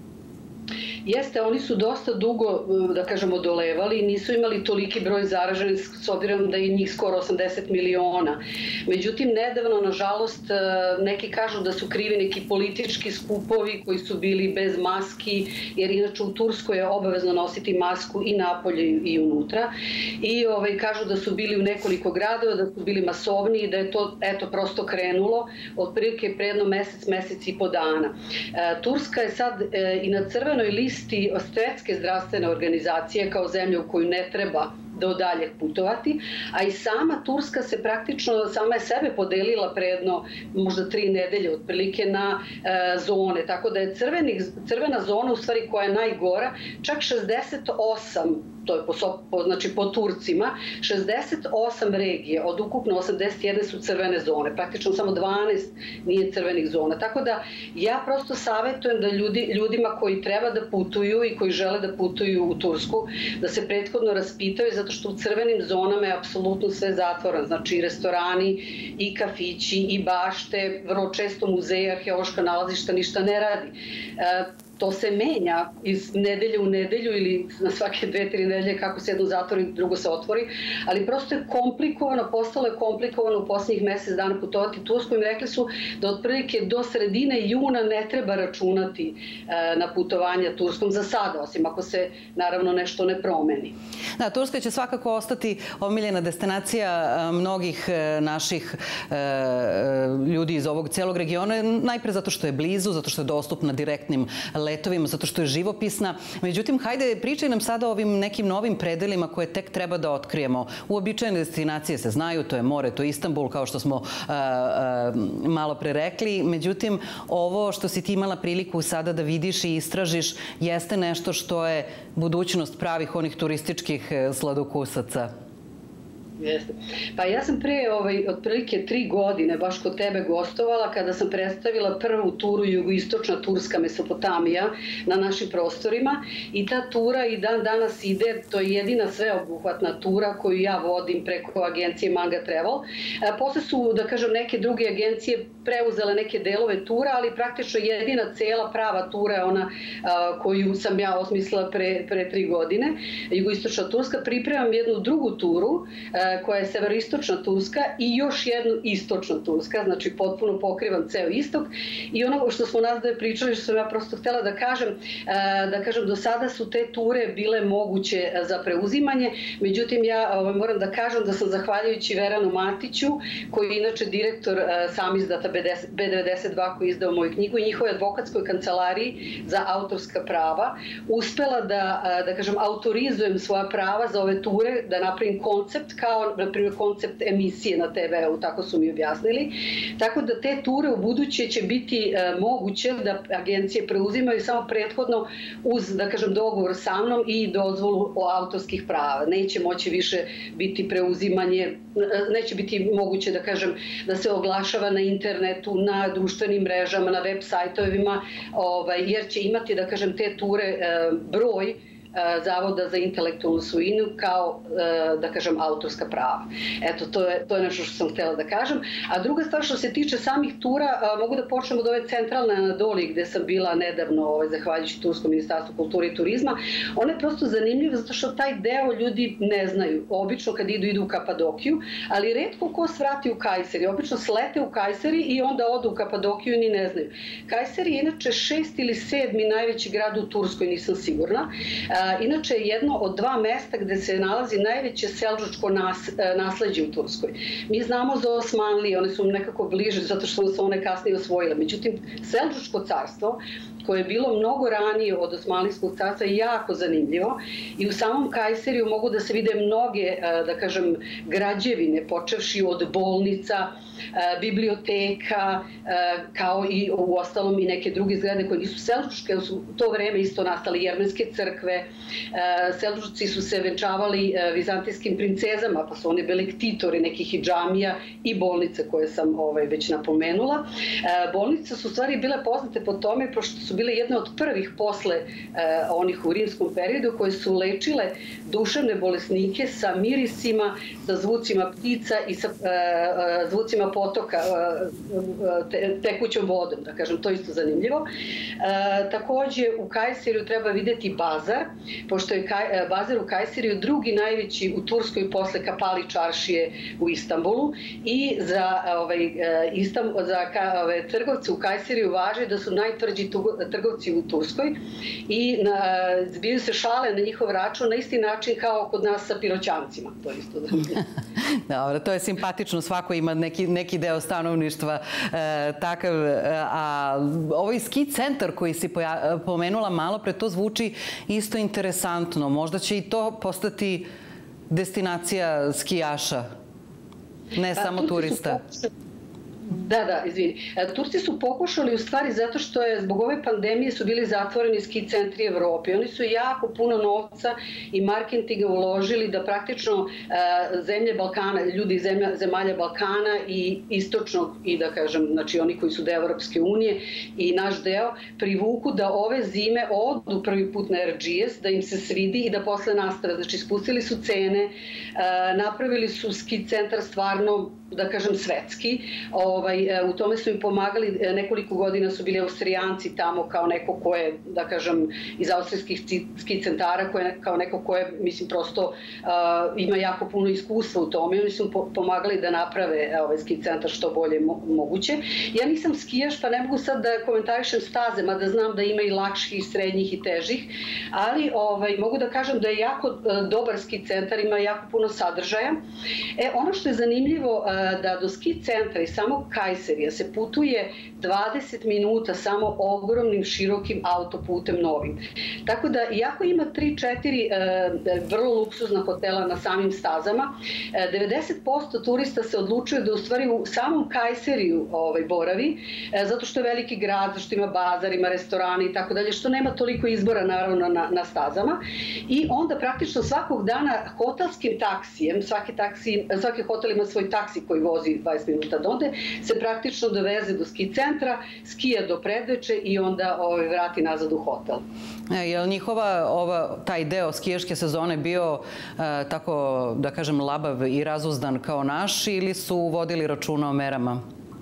Jeste, oni su dosta dugo, da kažem, odolevali i nisu imali toliki broj zaraženih s obzirom da je njih skoro 80 miliona. Međutim, nedavno, nažalost, neki kažu da su krivi neki politički skupovi koji su bili bez maski, jer inače u Turskoj je obavezno nositi masku i napolje i unutra. I kažu da su bili u nekoliko gradova, da su bili masovni i da je to, eto, prosto krenulo otprilike pre jedno mesec i po dana. Turska je sad i na crvenoj listi Svetske zdravstvene organizacije kao zemlja u koju ne treba do daljeg putovati, a i sama Turska se praktično, sama je sebe podelila pre jedno možda 3 nedelje otprilike na zone, tako da je crvena zona u stvari koja je najgora, čak 68, to je znači po Turcima, 68 regije od ukupno 81 su crvene zone, praktično samo 12 nije crvenih zona, tako da ja prosto savjetujem da ljudima koji treba da putuju i koji žele da putuju u Tursku, da se prethodno raspitaju, zato što u crvenim zonama je apsolutno sve zatvoreno, znači i restorani, i kafići, i bašte, vrlo često muzeji, arheološka nalazišta ništa ne radi. To se menja iz nedelje u nedelju ili na svake 2-3 nedelje kako se jedno zatvori, drugo se otvori, ali prosto je komplikovano, postalo je komplikovano u posljednjih mesec dana putovati Tursku. Im rekli su da otprilike do sredine juna ne treba računati na putovanja Turskom za sada, osim ako se naravno nešto ne promeni. Da, Turska će svakako ostati omiljena destinacija mnogih naših ljudi iz ovog celog regiona, najpre zato što je blizu, zato što je dostupna direktnim letovima, zato što je živopisna. Međutim, hajde, pričaj nam sada o ovim nekim novim predelima koje tek treba da otkrijemo. Uobičajene destinacije se znaju, to je more, to je Istanbul, kao što smo malo pre rekli. Međutim, ovo što si ti imala priliku sada da vidiš i istražiš jeste nešto što je budućnost pravih onih turističkih sladokusaca. Jeste. Pa ja sam pre otprilike 3 godine baš kod tebe gostovala kada sam predstavila prvu turu Jugoistočna Turska Mesopotamija na našim prostorima i ta tura i dan danas ide, to je jedina sveobuhvatna tura koju ja vodim preko agencije Manga Travel. Posle su, da kažem, neke druge agencije preuzele neke delove tura, ali praktično jedina cela prava tura je ona koju sam ja osmislila pre 3 godine, Jugoistočna Turska. Pripremam jednu drugu turu koja je severoistočna Turska i još jednu istočna Turska, znači potpuno pokrivam ceo istok. I ono što smo nas dve pričali, što sam ja prosto htela da kažem, do sada su te ture bile moguće za preuzimanje, međutim ja moram da kažem da sam zahvaljujući Veranu Matiću, koji je inače direktor samizdata B92 koji je izdao moju knjigu i njihovoj advokatskoj kancelariji za autorska prava, uspela da kažem, autorizujem svoja prava za ove ture, da napravim koncept kao, na primjer, koncept emisije na TV-u, tako su mi objasnili. Tako da te ture u buduće će biti moguće da agencije preuzimaju samo prethodno uz, da kažem, dogovor sa mnom i dozvolu o autorskih prava. Neće moći više biti preuzimanje, neće biti moguće, da kažem, da se oglašava na internetu, na društvenim mrežama, na web sajtovima, jer će imati, da kažem, te ture broj Zavoda za intelektualnu svojinu kao, da kažem, autorska prava. Eto, to je nešto što sam htjela da kažem. A druga stvar, što se tiče samih tura, mogu da počnem od ove centralne Anadolije gde sam bila nedavno, zahvaljujući Turskom ministarstvu kulture i turizma. Ona je prosto zanimljiva zato što taj deo ljudi ne znaju. Obično kad idu u Kapadokiju, ali retko ko svrati u Kajseri. Obično slete u Kajseri i onda odu u Kapadokiju i ni ne znaju. Kajseri je inače 6. ili 7. najveći grad u Turskoj, nisam sigurna. Inače je jedno od 2 mesta gde se nalazi najveće seldžučko nasleđe u Turskoj. Mi znamo za Osmanlije, one su nekako bliže zato što su one kasnije osvojile. Međutim, seldžučko carstvo, koje je bilo mnogo ranije od Osmanlijskog carstva, je jako zanimljivo i u samom Kajseriju mogu da se vide mnoge, da kažem, građevine, počevši od bolnica, biblioteka, kao i u ostalom i neke druge zgrade koje nisu seldžučke, su u to vreme isto nastale jermenske crkve. Seldžučci su se venčavali vizantijskim princezama, pa su oni bili ktitori nekih i džamija i bolnice koje sam već napomenula. Bolnice su u stvari bile poznate po tome, pošto su bile jedne od prvih posle onih u rimskom periodu koje su lečile duševne bolesnike sa mirisima, sa zvucima ptica i sa zvucima potoka, tekućom vodom, da kažem, to je isto zanimljivo. Takođe, u Kajseriju treba videti bazar, pošto je bazar u Kajseriju drugi najveći u Turskoj posle Kapali čaršije u Istanbulu i za trgovce u Kajseriju važi da su najtvrđi trgovci u Turskoj i zbiju se šale na njihov račun na isti način kao kod nas sa piroćancima. To je isto zanimljivo. Dobro, to je simpatično, svako ima neki deo stanovništva takav. A ovaj ski centar koji si pomenula malo pre, to zvuči isto interesantno. Možda će i to postati destinacija skijaša, ne samo turista. Da, izvini. Turci su pokušali u stvari zato što je zbog ove pandemije su bili zatvoreni ski centri Evrope. Oni su jako puno novca i marketinga uložili da praktično zemlje Balkana, ljudi iz zemalja Balkana i istočnog i da kažem, znači oni koji su deo Evropske unije i naš deo, privuku da ove zime odu prvi put na RGS, da im se svidi i da posle nastave. Znači spustili su cene, napravili su ski centar stvarno, da kažem, svetski. U tome su im pomagali, nekoliko godina su bili Austrijanci tamo kao neko ko je, da kažem, iz austrijskih ski centara, kao neko ko je, mislim, prosto ima jako puno iskustva u tome. Oni su pomagali da naprave ski centar što bolje moguće. Ja nisam skijaš, pa ne mogu sad da komentarišem staze, mada znam da ima i lakših, srednjih i težih, ali mogu da kažem da je jako dobar ski centar, ima jako puno sadržaja. Ono što je zanimljivo da do ski centra i samog Kajserija se putuje 20 minuta samo ogromnim, širokim autoputem novim. Tako da, iako ima 3-4 vrlo luksuzna hotela na samim stazama, 90% turista se odlučuje da u stvari u samom Kajseriju boravi, zato što je veliki grad, zato što ima bazar, ima restorane i tako dalje, što nema toliko izbora naravno na stazama. I onda praktično svakog dana hotelskim taksijem, svaki hotel ima svoj taksi koji vozi 20 minuta donde, se praktično doveze do ski centra, skija do predveče i onda vrati nazad u hotel. Je li njihova, taj deo skijaške sezone bio tako, da kažem, labav i razuzdan kao naš ili su vodili računa o merama?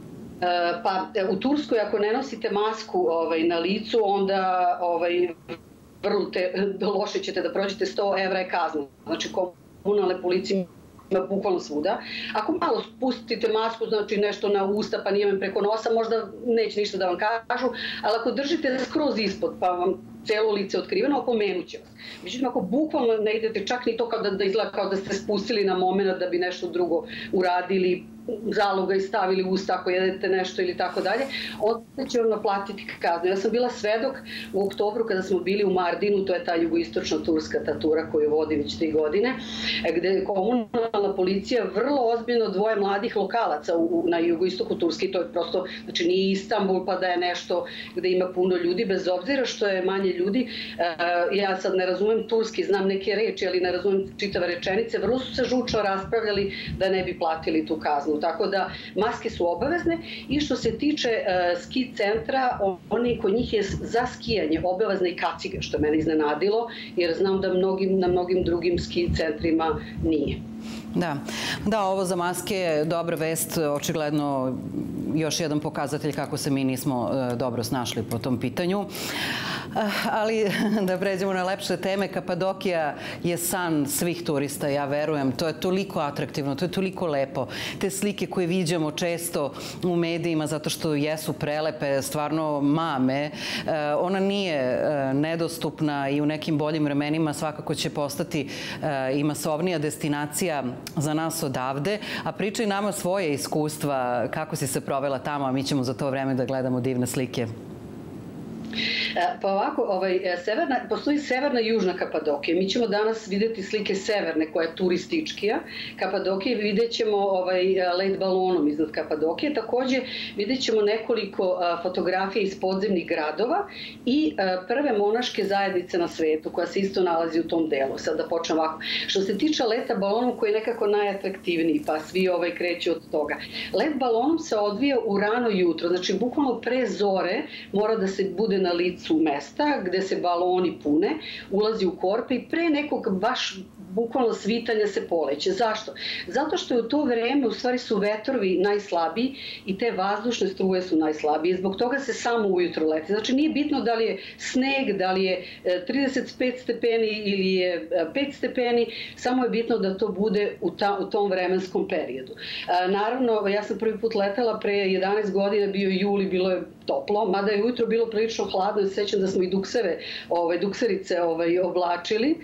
Pa u Turskoj ako ne nosite masku na licu, onda vrlo loše ćete da prođete, 100 evra je kazna. Znači komunalne policije ima bukvalno svuda. Ako malo spustite masku, znači nešto na usta pa nije preko nosa, možda neće ništa da vam kažu, ali ako držite skroz ispod pa vam celo lice otkriveno, opomenut će vas. Međutim, ako bukvalno ne idete čak ni to kao da izgleda kao da ste spustili na moment da bi nešto drugo uradili, zaloga i stavili u usta ako jedete nešto ili tako dalje, onda će vam naplatiti kaznu. Ja sam bila svedok u oktobru kada smo bili u Mardinu, to je ta jugoistočna turska tatura koju vodi već 3 godine, gde je komunalna policija vrlo ozbiljno dvoje mladih lokalaca na jugoistoku Turske, to je prosto, znači nije Istanbul pa da je nešto gde ima puno ljudi, bez obzira što je manje ljudi. Ja sad ne razumem turski, znam neke reči, ali ne razumem čitave rečenice, vrlo su se žučno raspravljali da ne bi platili tu kaznu. Tako da maske su obavezne i što se tiče ski centra, kod njih je za skijanje obavezna i kaciga, što je mene iznenadilo, jer znam da na mnogim drugim ski centrima nije. Da, ovo za maske je dobra vest, očigledno još jedan pokazatelj kako se mi nismo dobro snašli po tom pitanju. Ali da pređemo na lepše teme, Kapadokija je san svih turista, ja verujem. To je toliko atraktivno, to je toliko lepo. Te slike koje viđamo često u medijima zato što jesu prelepe, stvarno mame. Ona nije nedostupna i u nekim boljim vremenima svakako će postati i masovnija destinacija za nas odavde. A pričaj nama svoje iskustva, kako si se provela tamo, a mi ćemo za to vreme da gledamo divne slike. Pa ovako, postoji severna i južna Kapadokija. Mi ćemo danas vidjeti slike severne koja je turističkija Kapadokije. Vidjet ćemo let balonom iznad Kapadokije. Također vidjet ćemo nekoliko fotografija iz podzemnih gradova i prve monaške zajednice na svetu koja se isto nalazi u tom delu. Sad da počnem ovako. Što se tiče leta balonom koji je nekako najatraktivniji, pa svi kreću od toga. Let balonom se odvija u rano jutro, znači bukvalno pre zore mora da se bude na licu mesta gde se baloni pune, ulazi u korpe i pre nekog baš bukvalno svitanja se poleće. Zašto? Zato što je u to vreme u stvari su vetrovi najslabiji i te vazdušne struje su najslabije. Zbog toga se samo ujutro leti. Znači nije bitno da li je sneg, da li je 35 stepeni ili je 5 stepeni, samo je bitno da to bude u tom vremenskom periodu. Naravno, ja sam prvi put letela pre 11 godina, bio je juli, bilo je toplo, mada je ujutro bilo prilično hladno, sećam da smo i dukserice oblačili.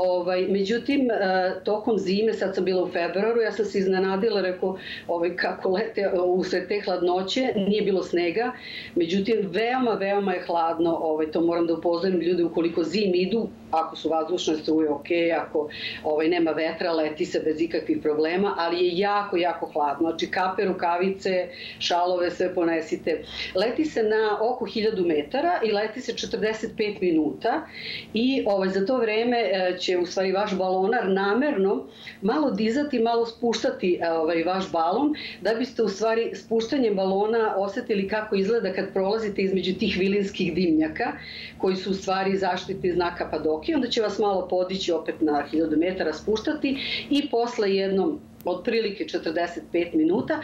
Međutim, tokom zime, sad sam bila u februaru, ja sam se iznenadila, rekao, kako lete usred te hladnoće, nije bilo snega, međutim, veoma je hladno, to moram da upozorim ljude, ukoliko zim idu, ako su vazdušne struje, ok, ako nema vetra, leti se bez ikakvih problema, ali je jako hladno. Znači, kape, rukavice, šalove, sve ponesite. Leti se na oko 1000 metara i leti se 45 minuta i za to vreme će u stvari vaš balonar namerno malo dizati, malo spuštati vaš balon, da biste u stvari spuštanjem balona osetili kako izgleda kad prolazite između tih vilinskih dimnjaka, koji su u stvari zaštitni znak Kapadokije. Onda će vas malo podići opet na 1000 metara, spuštati i posle jednom otprilike 45 minuta,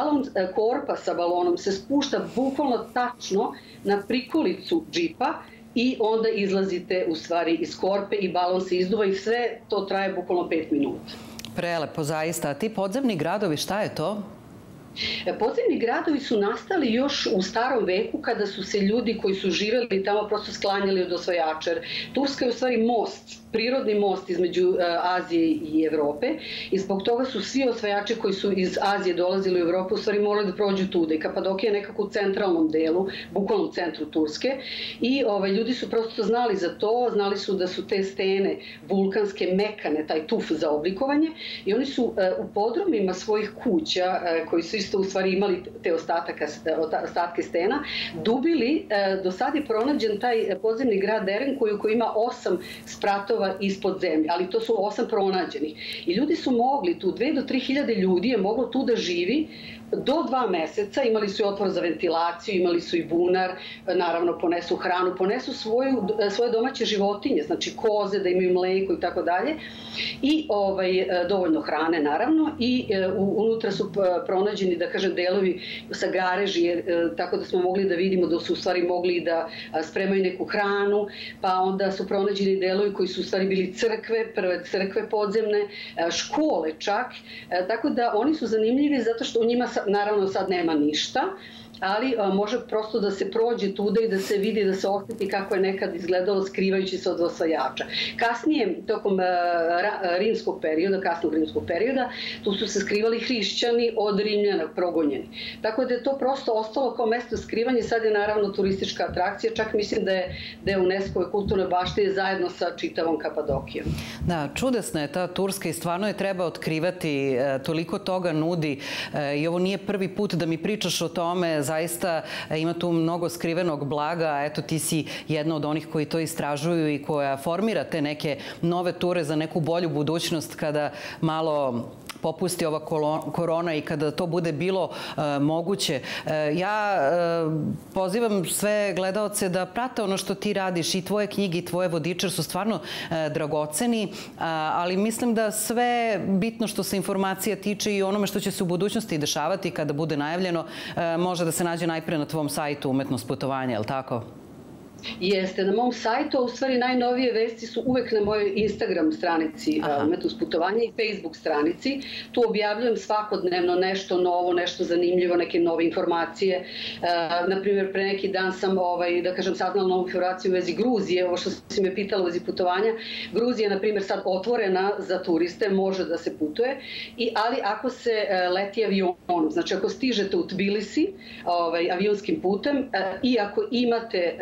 korpa sa balonom se spušta bukvalno tačno na prikolicu džipa i onda izlazite u stvari iz korpe i balon se izduva i sve to traje bukvalno 5 minuta. Prelepo, zaista. A ti podzemni gradovi, šta je to? Podzemni gradovi su nastali još u starom veku kada su se ljudi koji su živeli tamo prosto sklanjali od osvajača. Turska je u stvari most, prirodni most između Azije i Evrope i zbog toga su svi osvajači koji su iz Azije dolazili u Evropu u stvari morali da prođu tuda i Kapadokija je nekako u centralnom delu, bukvalno u centru Turske i ljudi su prosto znali za to, znali su da su te stene vulkanske, mekane, taj tuf za oblikovanje i oni su u podrumima svojih kuća koji su isto u stvari imali te ostatke stena, dubili, do sad je pronađen taj podzemni grad Deren koji ima 8 spratova ispod zemlje, ali to su 8 pronađenih. I ljudi su mogli tu, 2 do 3 hiljade ljudi je moglo tu da živi do 2 meseca, imali su i otvor za ventilaciju, imali su i bunar, naravno ponesu hranu, ponesu svoje domaće životinje, znači koze, da imaju mleko i tako dalje, i dovoljno hrane naravno i unutra su pronađeni, da kažem, delovi sa gareži, tako da smo mogli da vidimo da su u stvari mogli da spremaju neku hranu, pa onda su pronađeni delovi koji su u stvari bili crkve, prve crkve podzemne, škole čak, tako da oni su zanimljivi zato što u njima naravno sad nema ništa, ali može prosto da se prođe tuda i da se vidi, da se osjeti kako je nekad izgledalo skrivajući se od osvajača. Kasnije, tokom kasnog rimskog perioda, tu su se skrivali hrišćani od Rimljana progonjeni. Tako da je to prosto ostalo kao mesto skrivanja, sad je naravno turistička atrakcija, čak mislim da je UNESCO-ve kulturne baštine zajedno sa čitavom Kapadokijom. Da, čudesna je ta Turska i stvarno je treba otkrivati, toliko toga nudi i ovo nije prvi put da mi pričaš o tome. Zaista ima tu mnogo skrivenog blaga. Eto, ti si jedna od onih koji to istražuju i koja formira te neke nove ture za neku bolju budućnost kada malo popusti ova korona i kada to bude bilo moguće. Ja pozivam sve gledaoce da prate ono što ti radiš i tvoje knjige i tvoje vodiče su stvarno dragoceni, ali mislim da sve bitno što se informacija tiče i onome što će se u budućnosti dešavati kada bude najavljeno može da se nađe najpre na tvom sajtu Umetnost putovanja, je li tako? Jeste, na mom sajtu, u stvari najnovije vesti su uvek na mojoj Instagram stranici Umetnost putovanja i Facebook stranici. Tu objavljujem svakodnevno nešto novo, nešto zanimljivo, neke nove informacije. Naprimjer, pre neki dan sam, da kažem, saznala novu informaciju u vezi Gruzije, ovo što si me pitala u vezi putovanja. Gruzija je, na primjer, sad otvorena za turiste, može da se putuje, ali ako se leti avionom, znači ako stižete u Tbilisi avionskim putem i ako imate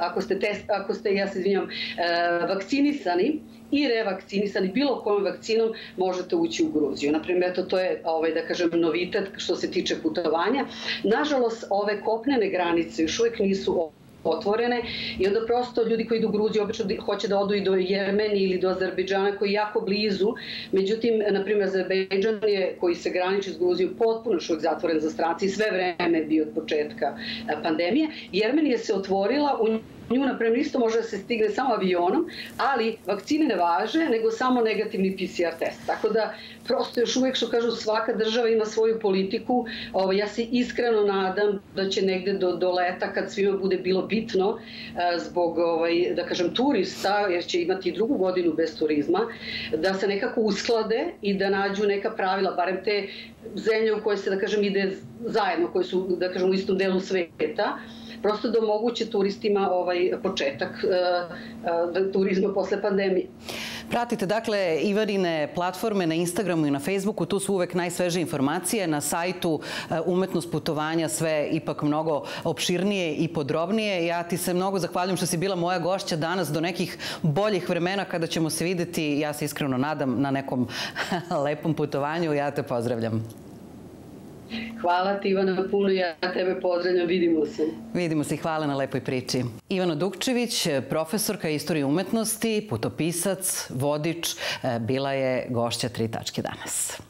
ako ste, ja se izvinjam, vakcinisani i revakcinisani bilo kojom vakcinom možete ući u Gruziju. Naprimjer, to je, da kažem, novitet što se tiče putovanja. Nažalost, ove kopnene granice još uvijek nisu otvorene i onda prosto ljudi koji idu u Gruziju obično hoće da odu i do Jermenije ili do Azerbejdžana koji je jako blizu. Međutim, na primjer, Azerbejdžan je, koji se graniči s Gruzijom, potpuno još uvijek zatvoren za strance i sve vreme bio od početka pandemije. Jermenija se otvorila, u nju, na primjer, isto može da se stigne samo avionom, ali vakcine ne važe, nego samo negativni PCR test. Tako da, prosto još uvijek, što kažu, svaka država ima svoju politiku. Ja se iskreno nadam da će negde do leta, kad svima bude bilo bitno, zbog, da kažem, turista, jer će imati drugu godinu bez turizma, da se nekako usklade i da nađu neka pravila, barem te zemlje u koje se, da kažem, ide zajedno, koje su, da kažem, u istom delu sveta, prosto da omoguće turistima početak turizma posle pandemije. Pratite, dakle, Ivanine platforme na Instagramu i na Facebooku, tu su uvek najsvežije informacije. Na sajtu Umetnost putovanja sve ipak mnogo opširnije i podrobnije. Ja ti se mnogo zahvaljujem što si bila moja gošća danas do nekih boljih vremena kada ćemo se videti, ja se iskreno nadam, na nekom lepom putovanju. Ja te pozdravljam. Hvala ti, Ivana, puno. Ja tebe pozdravljam. Vidimo se. Vidimo se i hvala na lepoj priči. Ivana Dukčević, profesorka istorije umetnosti, putopisac, vodič, bila je gošća 3 tačke danas.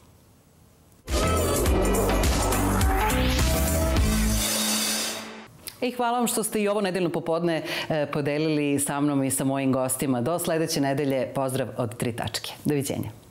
I hvala vam što ste i ovo nedeljno popodne podelili sa mnom i sa mojim gostima. Do sledeće nedelje. Pozdrav od 3 tačke. Doviđenja.